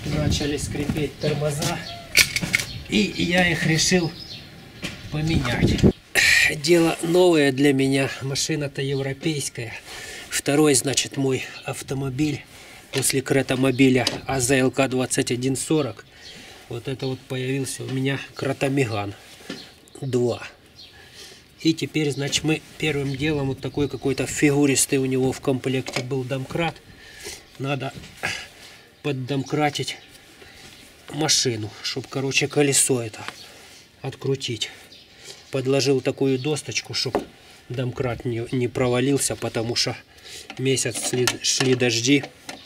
начали скрипеть тормоза, и я их решил поменять. Дело новое для меня, машина-то европейская. Второй, значит, мой автомобиль после Кретамобиля АЗЛК 2140. Вот это вот появился у меня Кротамеган 2. И теперь, значит, мы первым делом, вот такой какой-то фигуристый у него в комплекте был домкрат. Надо поддомкратить машину, чтобы, короче, колесо это открутить. Подложил такую досточку, чтобы домкрат не провалился, потому что месяц шли дожди.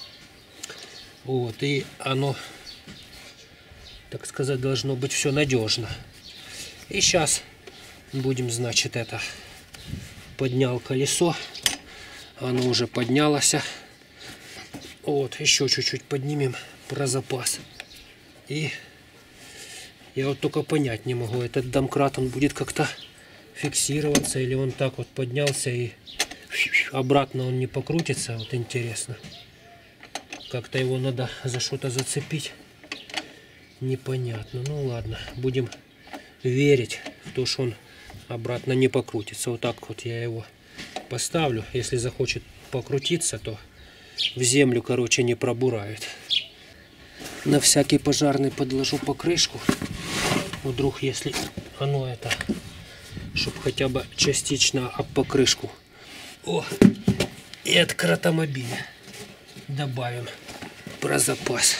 Вот, и оно, так сказать, должно быть все надежно. И сейчас будем, значит, это поднял колесо. Оно уже поднялось. Вот, еще чуть-чуть поднимем про запас. И я вот только понять не могу, этот домкрат, он будет как-то фиксироваться, или он так вот поднялся и обратно он не покрутится. Вот интересно. Как-то его надо за что-то зацепить. Непонятно. Ну ладно, будем верить в то, что он обратно не покрутится. Вот так вот я его поставлю. Если захочет покрутиться, то в землю, короче, не пробурает. На всякий пожарный подложу покрышку. Вдруг, если оно это, чтобы хотя бы частично об покрышку. О, и от Кротамобиля добавим про запас.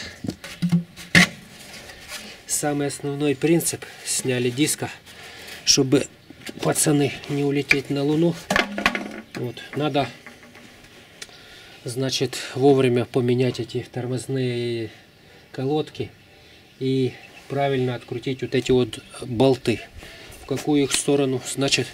Самый основной принцип: сняли диска, чтобы пацаны не улететь на Луну. Вот, надо, значит, вовремя поменять эти тормозные колодки и правильно открутить вот эти вот болты. В какую их сторону, значит,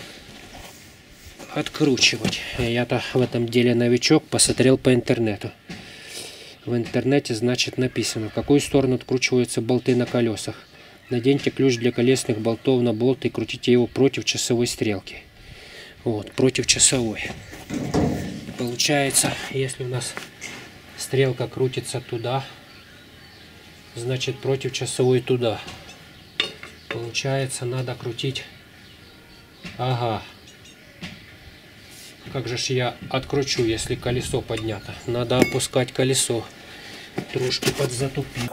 откручивать. Я-то в этом деле новичок, посмотрел по интернету. В интернете, значит, написано, в какую сторону откручиваются болты на колесах. Наденьте ключ для колесных болтов на болт и крутите его против часовой стрелки. Вот, против часовой. Получается, если у нас стрелка крутится туда, значит, против часовой туда. Получается, надо крутить. Ага. Как же ж я откручу, если колесо поднято? Надо опускать колесо. Трошки подзатупить.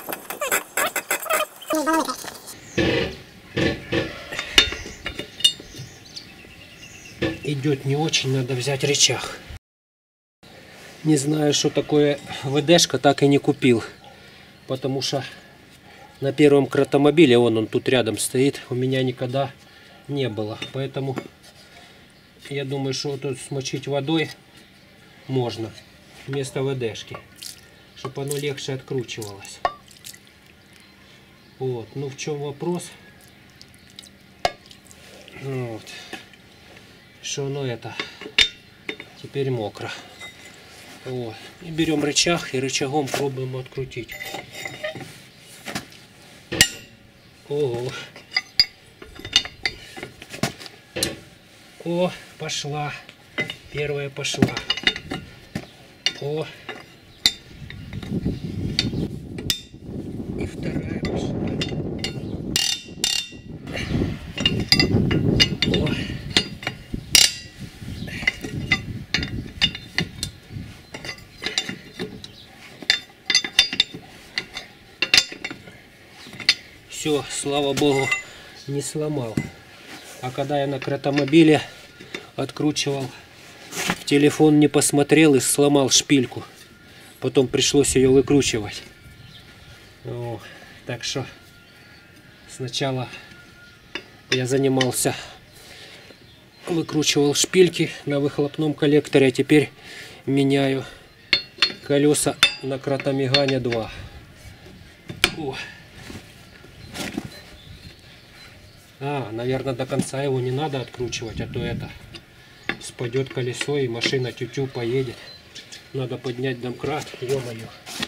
Идет не очень, надо взять рычаг. Не знаю, что такое ВДшка, так и не купил. Потому что на первом Кротамобиле, он тут рядом стоит, у меня никогда не было. Поэтому я думаю, что тут смочить водой можно вместо ВДшки, чтобы оно легче откручивалось. Вот, ну в чем вопрос? Вот, что оно это теперь мокро. Вот. И берем рычаг и рычагом пробуем открутить. Ого. О, пошла. Первая пошла. О. И вторая пошла. О. Все, слава богу, не сломал. А когда я на Кротамобиле откручивал, в телефон не посмотрел и сломал шпильку. Потом пришлось ее выкручивать. О, так что сначала я занимался, выкручивал шпильки на выхлопном коллекторе, а теперь меняю колеса на Кротамегане 2. О. Наверное, до конца его не надо откручивать, а то это спадет колесо и машина тю-тю поедет. Надо поднять домкрат, ё-моё.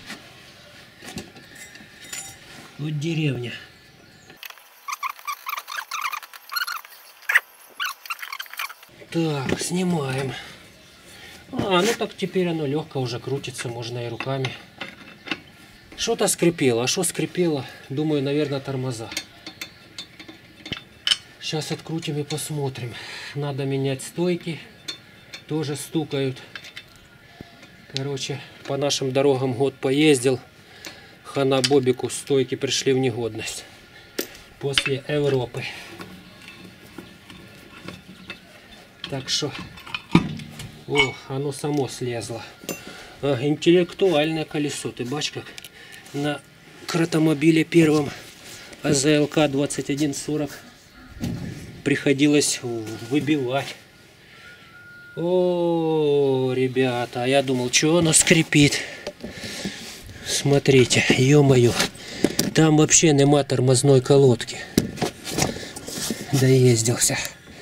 Вот деревня. Так, снимаем. Ну так теперь оно легко уже крутится, можно и руками. Что-то скрипело. А что скрипело? Думаю, наверное, тормоза. Сейчас открутим и посмотрим. Надо менять стойки. Тоже стукают. Короче, по нашим дорогам год поездил. Хана Бобику, стойки пришли в негодность. После Европы. Так что... О, оно само слезло. А, интеллектуальное колесо. Ты бачишь, как на кротомобиле первом АЗЛК 2140 приходилось выбивать. О, ребята, а я думал, что оно скрипит. Смотрите, ё-моё, там вообще нема тормозной колодки. Доездился.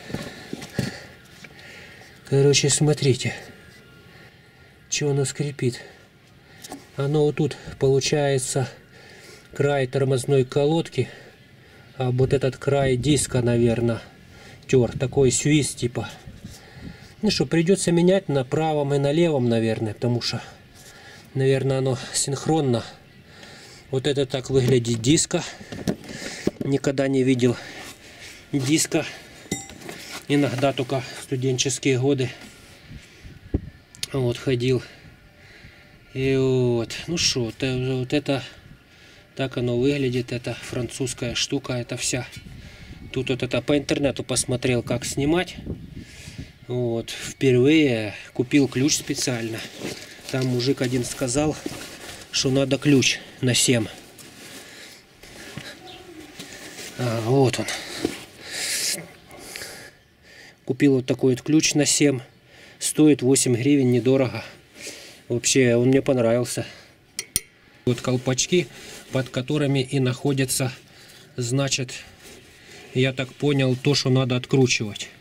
Короче, смотрите, что оно скрипит. Оно вот тут получается край тормозной колодки, а вот этот край диска, наверное, тер. Такой свист типа. Ну что, придется менять на правом и на левом, наверное, потому что, наверное, оно синхронно. Вот это так выглядит диска. Никогда не видел диска. Иногда только в студенческие годы вот ходил. И вот, ну что, вот это так оно выглядит. Это французская штука, это вся. Тут вот это по интернету посмотрел, как снимать. Вот, впервые купил ключ специально. Там мужик один сказал, что надо ключ на 7. Вот он. Купил вот такой вот ключ на 7. Стоит 8 гривен, недорого. Вообще он мне понравился. Вот колпачки, под которыми и находится, значит, я так понял, то, что надо откручивать.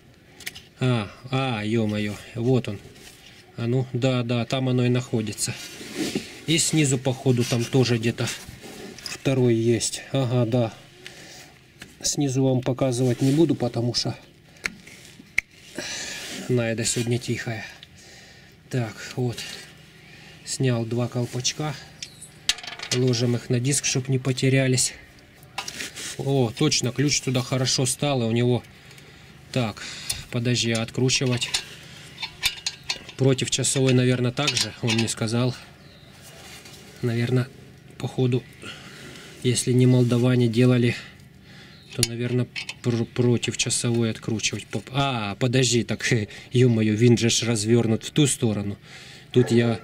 Ё-моё, вот он. А ну, да, там оно и находится. И снизу, походу, там тоже где-то второй есть. Ага, да. Снизу вам показывать не буду, потому что Найда сегодня тихая. Так, вот. Снял 2 колпачка. Ложим их на диск, чтобы не потерялись. О, точно, ключ туда хорошо стал. И у него... Так, подожди, откручивать. Против часовой, наверное, так же. Он мне сказал. Наверное, походу, если не молдаване делали, то, наверное, против часовой откручивать. Подожди, так, ё-моё, винт же развернут в ту сторону. Тут я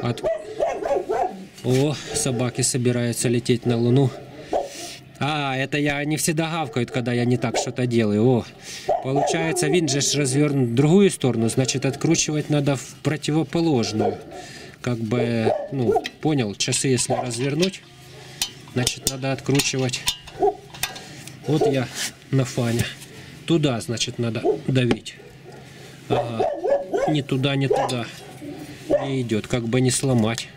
О, собаки собираются лететь на Луну. Это я не всегда гавкают, когда я не так что-то делаю. О, получается, винт же развернут в другую сторону, значит, откручивать надо в противоположную. Как бы, ну, понял, часы если развернуть, значит, надо откручивать. Вот я на фане. Туда, значит, надо давить. Ага, не туда, не туда. Не идет, как бы не сломать.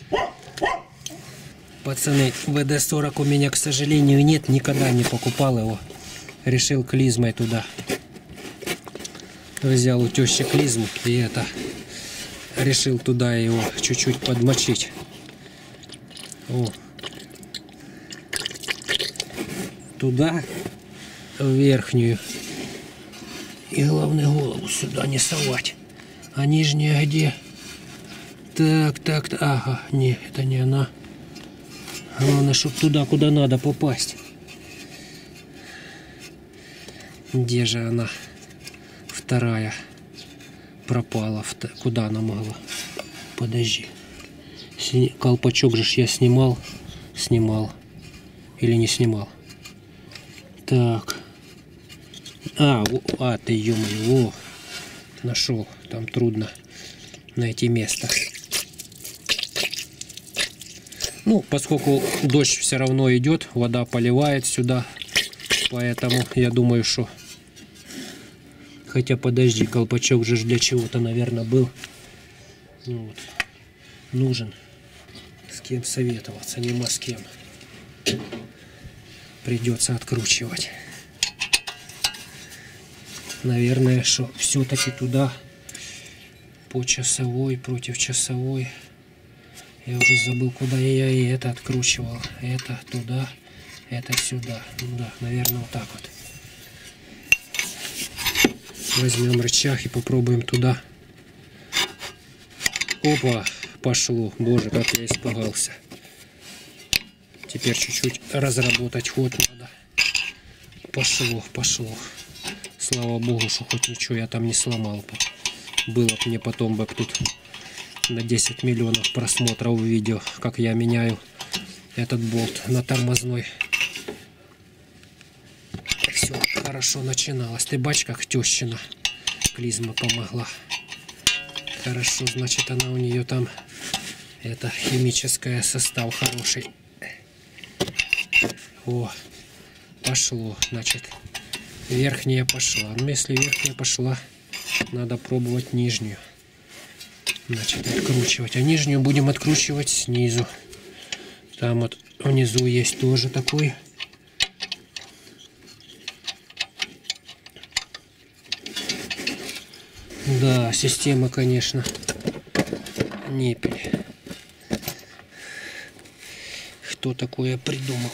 Пацаны, ВД-40 у меня, к сожалению, нет. Никогда не покупал его. Решил клизмой туда. Взял у тещи клизму и это... Решил туда его чуть-чуть подмочить. О. Туда, в верхнюю. И главное, голову сюда не совать. А нижняя где? Так. Ага, не, это не она. Главное, чтобы туда, куда надо попасть. Где же она? Вторая. Пропала. Куда она могла? Подожди. Колпачок же я снимал. Или не снимал? Так. Ты, ё-моё. Нашел. Там трудно найти место. Ну, поскольку дождь все равно идет, вода поливает сюда. Поэтому я думаю, что... Хотя, подожди, колпачок же для чего-то, наверное, был. Ну, вот. Нужен. С кем советоваться, нема с кем. Придется откручивать. Наверное, что все-таки туда по часовой, против часовой. Я уже забыл, куда я и это откручивал. Это туда, это сюда. Ну да, наверное, вот так вот. Возьмем рычаг и попробуем туда. Опа, пошло. Боже, как я испугался. Теперь чуть-чуть разработать ход надо. Пошло, пошло. Слава богу, что хоть ничего я там не сломал. Было бы мне потом бы тут на 10 миллионов просмотров видео, как я меняю этот болт на тормозной. Все хорошо начиналось. Ты бач, как тещина клизма помогла. Хорошо, значит, она у нее там, это химическая состав хороший. О, пошло, значит, верхняя пошла. Но если верхняя пошла, надо пробовать нижнюю. Значит, откручивать. А нижнюю будем откручивать снизу. Там вот внизу есть тоже такой. Да, система, конечно, непель. Кто такое придумал?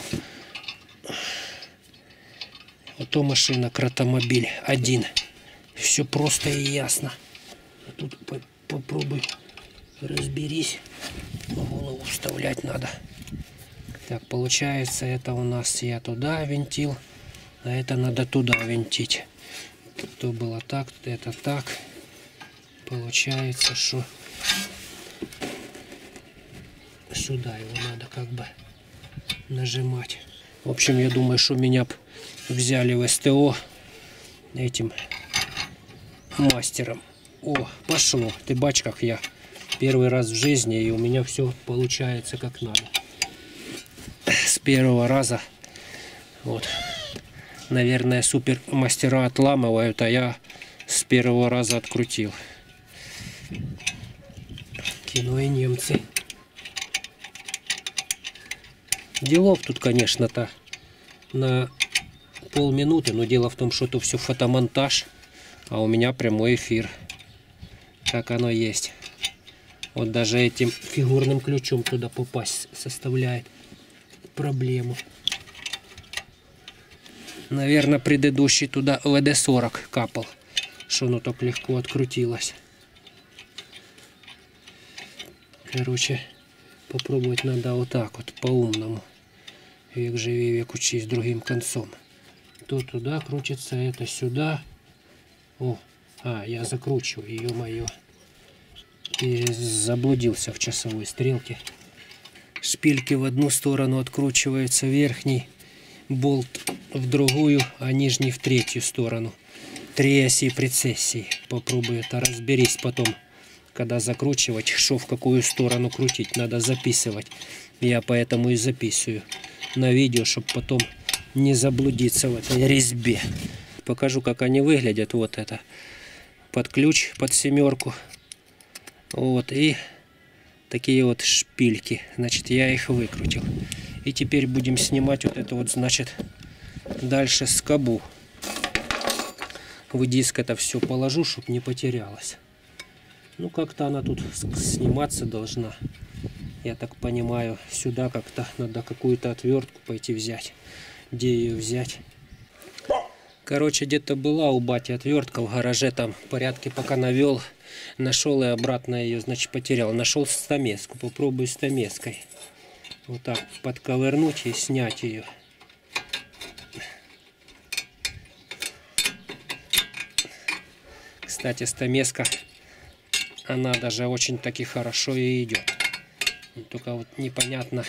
Вот то машина, кротомобиль один. Все просто и ясно. А тут попробуй разберись. Голову вставлять надо. Так, получается, это у нас я туда винтил, а это надо туда винтить. То было так, это так. Получается, что сюда его надо как бы нажимать. В общем, я думаю, что меня взяли в СТО этим мастером. О, пошло. Ты бач, как я первый раз в жизни, и у меня все получается как надо. С первого раза. Вот. Наверное, супер мастера отламывают, а я с первого раза открутил. Кино и немцы. Делов тут, конечно-то, на полминуты, но дело в том, что это все фотомонтаж, а у меня прямой эфир. Как оно есть. Вот даже этим фигурным ключом туда попасть составляет проблему. Наверное, предыдущий туда ВД-40 капал, что оно так легко открутилось. Короче, попробовать надо вот так вот, по-умному. Век живи, век учись, другим концом. То туда крутится, это сюда. О, я закручиваю, ее-мое. И заблудился в часовой стрелке. Шпильки в одну сторону откручиваются, верхний болт в другую, а нижний в третью сторону. 3 оси прецессии. Попробуй это, разберись потом, когда закручивать, что в какую сторону крутить, надо записывать. Я поэтому и записываю на видео, чтобы потом не заблудиться в этой резьбе. Покажу, как они выглядят. Вот это под ключ, под семерку. Вот, и такие вот шпильки. Значит, я их выкрутил. И теперь будем снимать вот это вот, значит, дальше скобу. В диск это все положу, чтобы не потерялось. Ну, как-то она тут сниматься должна. Я так понимаю, сюда как-то надо какую-то отвертку пойти взять. Где ее взять? Короче, где-то была у бати отвертка в гараже, там в порядке пока навел. Нашел и обратно ее, значит, потерял. Нашел стамеску. Попробую стамеской. Вот так подковырнуть и снять ее. Кстати, стамеска, она даже очень таки хорошо и идет. Только вот непонятно,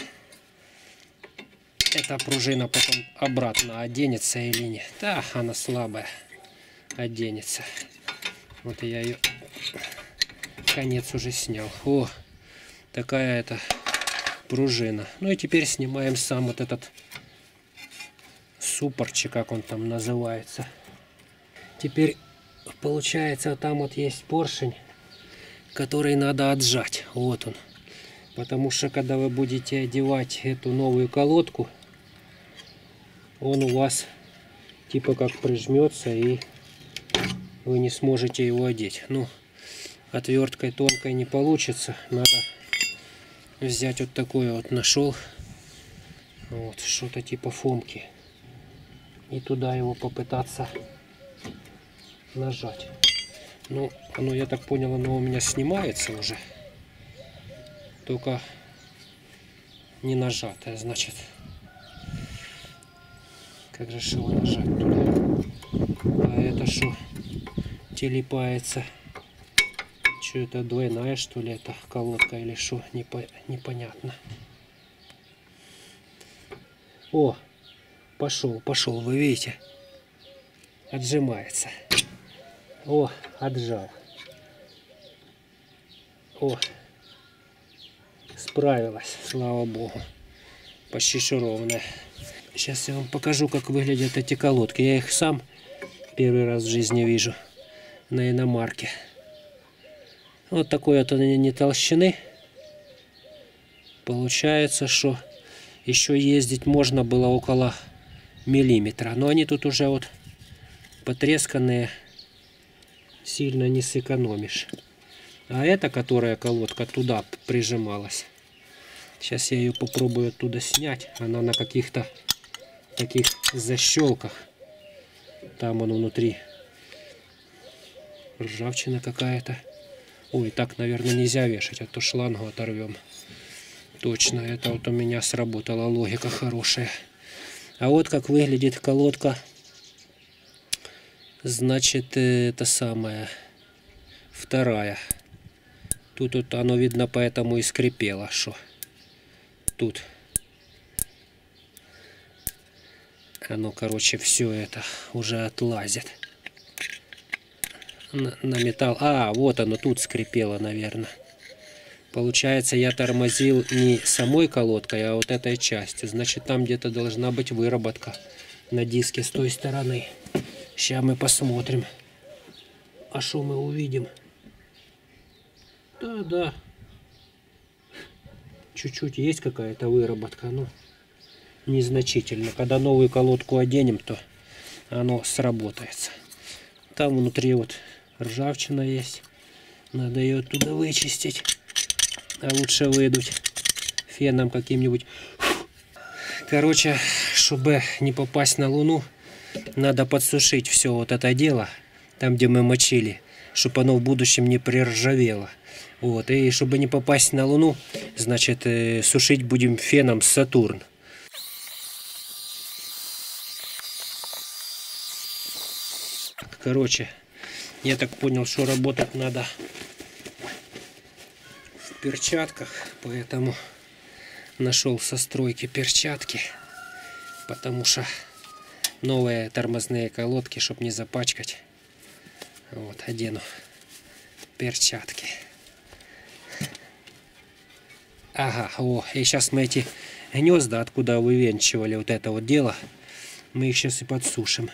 эта пружина потом обратно оденется или нет. Да, она слабая, оденется. Вот я ее конец уже снял. О, такая это пружина. Ну и теперь снимаем сам вот этот суппорчик, как он там называется. Теперь получается, там вот есть поршень, который надо отжать. Вот он. Потому что когда вы будете одевать эту новую колодку, он у вас типа как прижмется, и вы не сможете его одеть. Ну, отверткой тонкой не получится. Надо взять вот такое вот нашел. Вот, что-то типа фомки. И туда его попытаться нажать. Ну, оно, я так понял, оно у меня снимается уже. Только не нажатое, значит. Как же его нажать туда? А это что? Телепается. Что это, двойная, что ли, это колодка или что? Непонятно. О, пошел, вы видите? Отжимается. О, отжал. О, справилась, слава богу. Почти что ровная. Сейчас я вам покажу, как выглядят эти колодки. Я их сам первый раз в жизни вижу на иномарке. Вот такой вот они толщины. Получается, что еще ездить можно было около миллиметра. Но они тут уже вот потресканные, сильно не сэкономишь. А эта, которая колодка, туда прижималась. Сейчас я ее попробую оттуда снять. Она на каких-то таких защелках. Там он внутри. Ржавчина какая-то. Ой, так, наверное, нельзя вешать, а то шлангу оторвем. Точно, это вот у меня сработала логика хорошая. А вот как выглядит колодка. Значит, это самое. Вторая. Тут вот оно видно, поэтому и скрипело, что тут. Оно, короче, все это уже отлазит. На металл. А, вот оно тут скрипело, наверное. Получается, я тормозил не самой колодкой, а вот этой частью. Значит, там где-то должна быть выработка на диске с той стороны. Сейчас мы посмотрим. А что мы увидим? Да. Чуть-чуть есть какая-то выработка, но незначительно. Когда новую колодку оденем, то оно сработается. Там внутри вот ржавчина есть. Надо ее оттуда вычистить. А лучше выдуть феном каким-нибудь. Короче, чтобы не попасть на Луну, надо подсушить все вот это дело, там, где мы мочили, чтобы оно в будущем не приржавело. Вот. И чтобы не попасть на Луну, значит, сушить будем феном Сатурн. Короче, я так понял, что работать надо в перчатках, поэтому нашел со стройки перчатки, потому что новые тормозные колодки, чтобы не запачкать, вот, одену перчатки. Ага, о, и сейчас мы эти гнезда, откуда вывенчивали вот это вот дело, мы их сейчас и подсушим.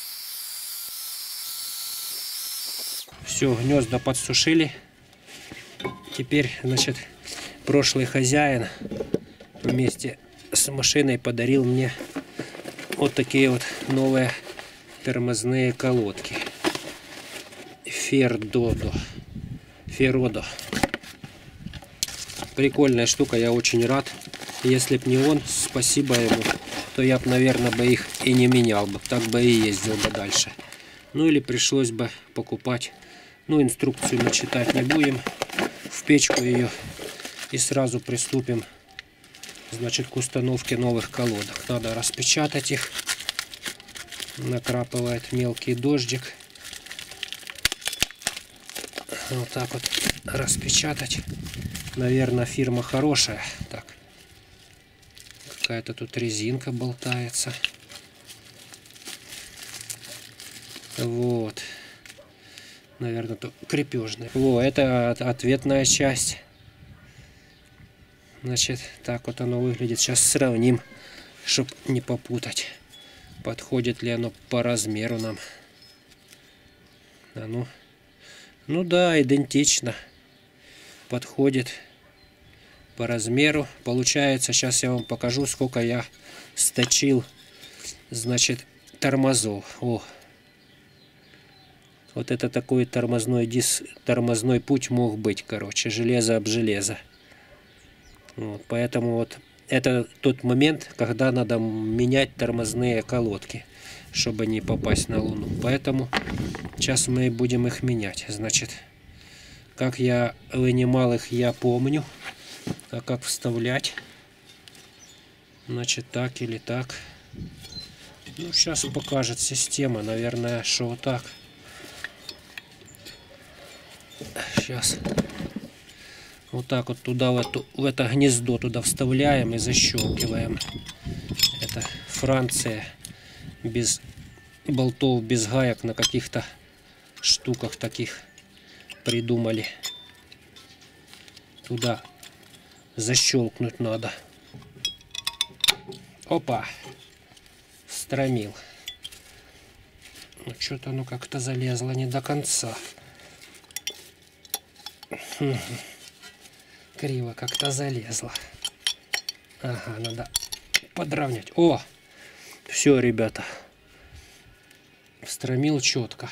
Все, гнезда подсушили. Теперь, значит, прошлый хозяин вместе с машиной подарил мне вот такие вот новые тормозные колодки. Феродо. Прикольная штука, я очень рад. Если б не он, спасибо ему, то я бы, наверное, их и не менял бы. Так бы и ездил бы дальше. Ну или пришлось бы покупать. Ну, инструкцию мы читать не будем. В печку ее и сразу приступим, значит, к установке новых колодок. Надо распечатать их. Накрапывает мелкий дождик. Вот так вот распечатать. Наверное, фирма хорошая. Так. Какая-то тут резинка болтается. Вот. Наверное, то крепежная. Во, это ответная часть. Значит, так вот оно выглядит. Сейчас сравним, чтобы не попутать. Подходит ли оно по размеру нам. А ну. Ну да, идентично. Подходит по размеру. Получается, сейчас я вам покажу, сколько я сточил, значит, тормозов. О. Вот это такой тормозной путь мог быть, короче, железо об железо. Вот, поэтому вот это тот момент, когда надо менять тормозные колодки, чтобы не попасть на Луну. Поэтому сейчас мы будем их менять. Значит, как я вынимал их, я помню. А как вставлять? Значит, так или так. Ну, сейчас покажет система. Наверное, что вот так. Сейчас. Вот так вот туда, в это гнездо туда вставляем и защелкиваем. Это Франция. Без болтов, без гаек, на каких-то штуках таких придумали. Туда защелкнуть надо. Опа! Встромил. Ну, что-то оно как-то залезло не до конца. Криво как-то залезло. Ага, надо подровнять. О! Все, ребята. Встромил четко.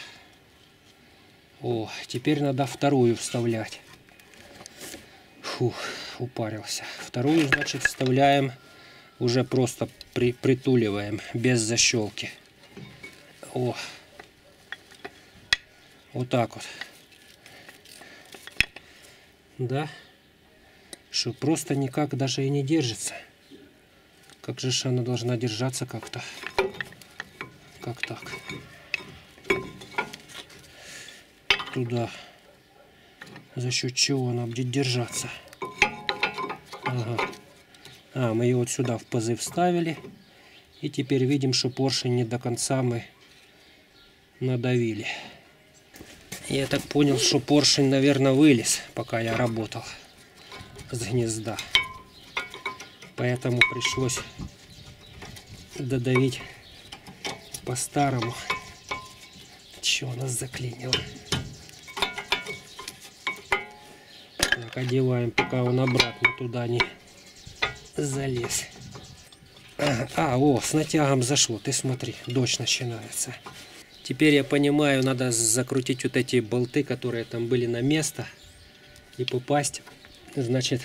О, теперь надо вторую вставлять. Фух, упарился. Вторую, значит, вставляем, уже просто притуливаем, без защелки. О, вот так вот. Да, что просто никак даже и не держится. Как же она должна держаться как-то? Как так? Туда. За счет чего она будет держаться? Ага. А, мы ее вот сюда в пазы вставили. И теперь видим, что поршень не до конца мы надавили. Я так понял, что поршень, наверное, вылез, пока я работал с гнезда. Поэтому пришлось додавить по-старому. Чего нас заклинило? Так, одеваем, пока он обратно туда не залез. О, с натягом зашло. Ты смотри, дождь начинается. Теперь я понимаю, надо закрутить вот эти болты, которые там были на место, и попасть, значит,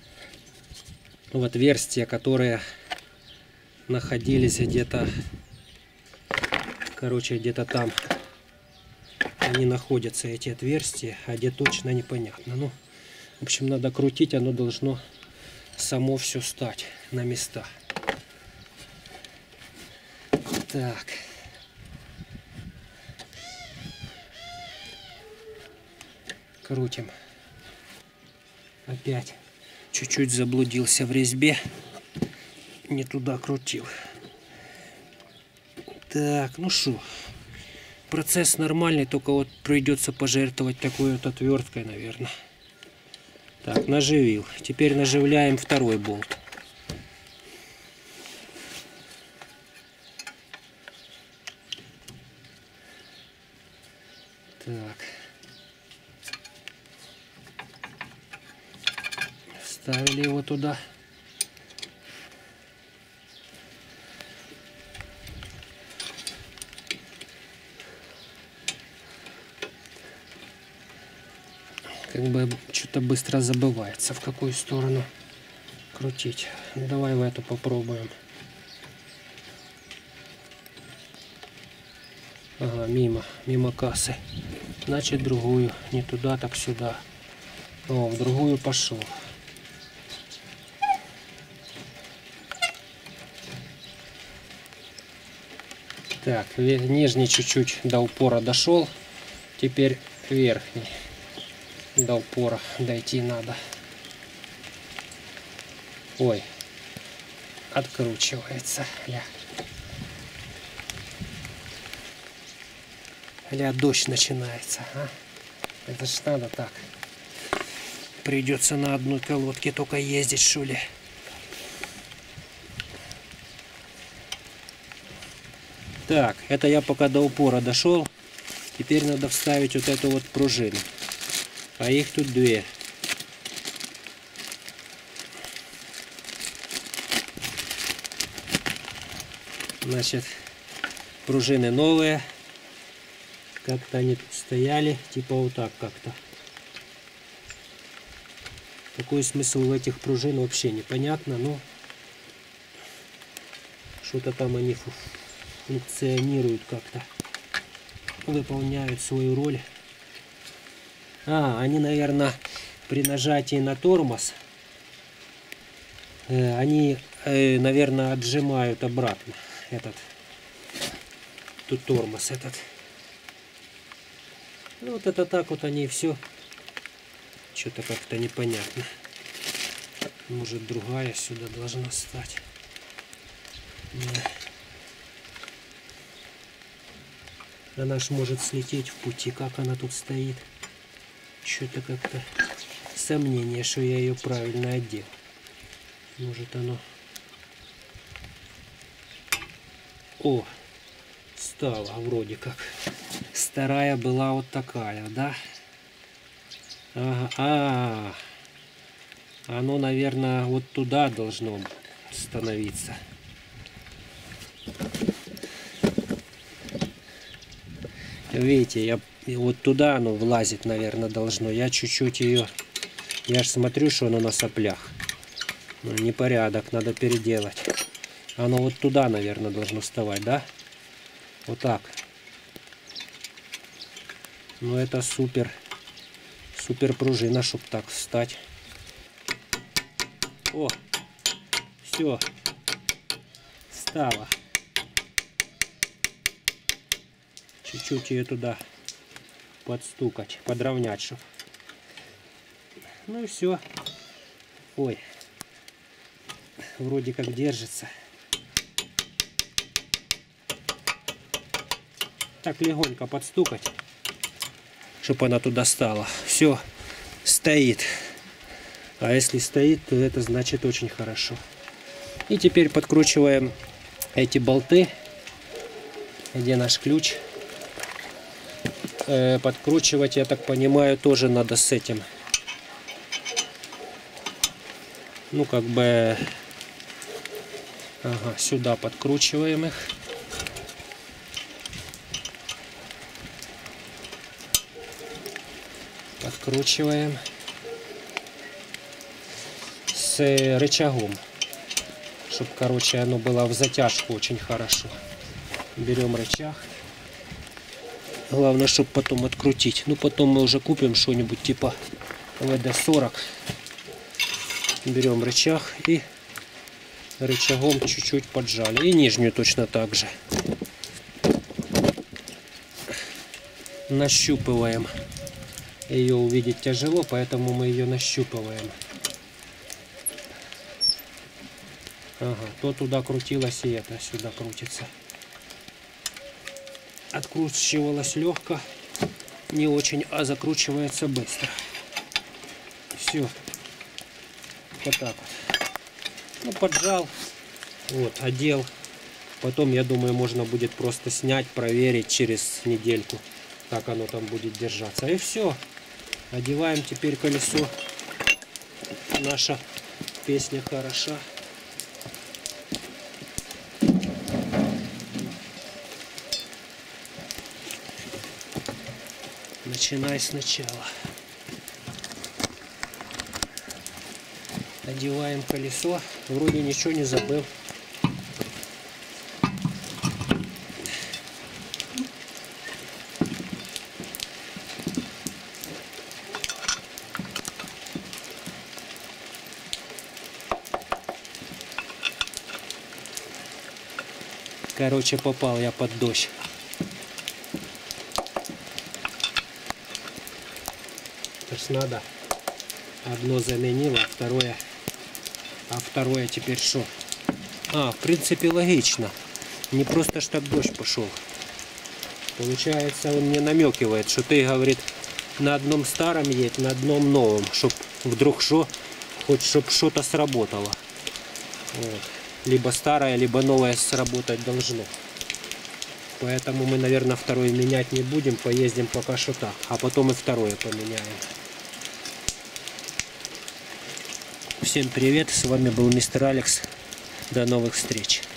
в отверстия, которые находились где-то, короче, где-то там. Они находятся, эти отверстия, а где точно непонятно. Ну, в общем, надо крутить, оно должно само все стать на места. Так. Крутим. Опять чуть-чуть заблудился в резьбе. Не туда крутил. Так, ну что. Процесс нормальный, только вот придется пожертвовать такой вот отверткой, наверное. Так, наживил. Теперь наживляем второй болт. Так. Вставили его туда. Как бы что-то быстро забывается, в какую сторону крутить. Давай в эту попробуем. Ага, мимо кассы. Значит, другую. Не туда, так сюда. О, в другую пошел. Так, нижний чуть-чуть до упора дошел. Теперь верхний. До упора дойти надо. Ой, откручивается. Дождь начинается. А? Это ж надо так. Придется на одной колодке только ездить, что ли. Так, это я пока до упора дошел. Теперь надо вставить вот эту вот пружину. А их тут две. Значит, пружины новые. Как-то они тут стояли. Типа вот так как-то. Какой смысл в этих пружин вообще непонятно, но что-то там они функционируют как-то, выполняют свою роль. Они, наверное, при нажатии на тормоз, они, наверное, отжимают обратно этот, тут тормоз этот. Ну, вот это так вот они и все. Что-то как-то непонятно. Может, другая сюда должна стать. Она ж может слететь в пути, как она тут стоит. Что-то как-то сомнение, что я ее правильно одел. Может оно... О, стала вроде как. Старая была вот такая, да? Ага, оно, наверное, вот туда должно становиться. Видите, вот туда оно влазит, наверное, должно. Я чуть-чуть ее... Я же смотрю, что оно на соплях. Ну, непорядок, надо переделать. Оно вот туда, наверное, должно вставать, да? Вот так. Ну, это супер. Супер пружина, чтобы так встать. О, все. Встала. Чуть-чуть ее туда подстукать, подровнять, чтобы. Ну и все. Ой. Вроде как держится. Так легонько подстукать, чтобы она туда стала. Все, стоит. А если стоит, то это значит очень хорошо. И теперь подкручиваем эти болты. Где наш ключ? Подкручивать, я так понимаю, тоже надо с этим. Ну, как бы... Ага, сюда подкручиваем их. Подкручиваем с рычагом, чтобы, короче, оно было в затяжку очень хорошо. Берем рычаг. Главное, чтобы потом открутить. Ну, потом мы уже купим что-нибудь типа ВД-40. Берем рычаг и рычагом чуть-чуть поджали. И нижнюю точно так же. Нащупываем. Ее увидеть тяжело, поэтому мы ее нащупываем. Ага, то туда крутилось, и это сюда крутится. Откручивалось легко, не очень, а закручивается быстро. Все. Вот так вот. Ну, поджал. Вот, одел. Потом, я думаю, можно будет просто снять, проверить через недельку, как оно там будет держаться. И все. Одеваем теперь колесо. Наша песня хороша. Начинай сначала. Одеваем колесо. Вроде ничего не забыл. Короче, попал я под дождь. То есть надо. Одно заменила, а второе теперь что? В принципе, логично. Не просто ж так дождь пошел. Получается, он мне намекивает, что ты, говорит, на одном старом едь, на одном новом, чтоб вдруг что, хоть чтоб что-то сработало. Вот. Либо старое, либо новое сработать должно. Поэтому мы, наверное, второе менять не будем. Поездим пока что так. А потом и второе поменяем. Всем привет. С вами был мистер Алекс. До новых встреч.